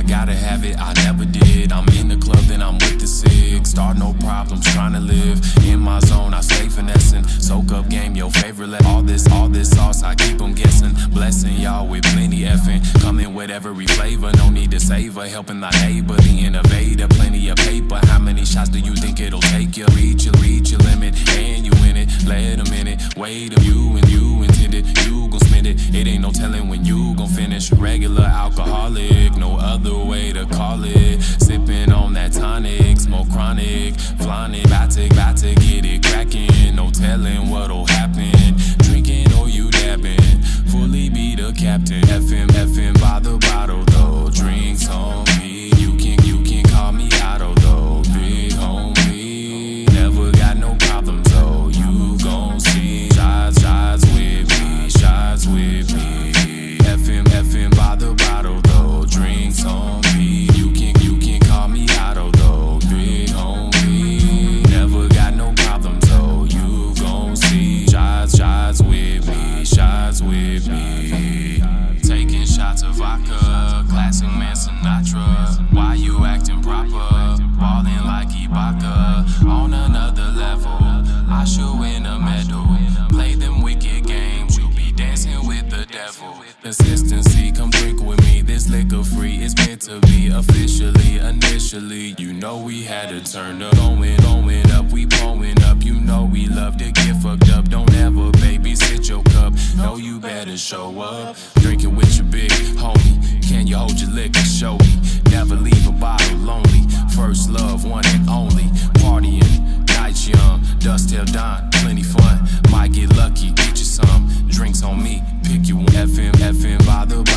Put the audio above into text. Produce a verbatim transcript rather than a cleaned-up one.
gotta have it, I never did. I'm in the club, then I'm with the sig. Start no problems, trying to live in my zone, I stay finessing. Soak up game, your favorite le- All this, all this sauce, I keep them guessing. Blessing y'all with plenty effing. Coming with every flavor, no need to savor. Helping thy neighbor, the innovator. Plenty of paper, how many shots do you think it'll take you? Reach your, reach your limit, and you in it. Let a minute, wait a you and you intended. You gon' spend it, it ain't no telling when you gon' finish. Regular alcoholic, no other way to call it. Sipping on that tonic, smoke chronic. Flying it, bout to, bout to get it cracking. No telling what'll happen. Drinking or you dabbing, fully be the captain. Effin', effin' by the bottle though. Drinks on me, you can, you can call me Auto though. Big homie, never got no problems though. You gon' see shots, shots with me, shots with me. Effin', effin' by the bottle though. Drinks on me, you can, you can call me Auto though. Big homie, never got no problems though. You gon' see shots, shots with me, shots with me. Taking shots of vodka, classic man Sinatra. Why you acting proper? Ballin' like Ibaka. On another level, I should win a medal. Play them wicked games, you be dancing with the devil. Consistency, come drink with me. This liquor free is meant to be officially. Initially, you know we had to turn up. Going, going up, we blowing up. You know we love to get fucked up. Don't ever babysit your cup. Know you better show up. Drinking with your big homie. Can you hold your liquor? Show me. Never leave a bottle lonely. First love, one and only. Partying, nights young, dust till dawn, plenty fun. Might get lucky, get you some drinks on me. Pick you one. F M, F M by the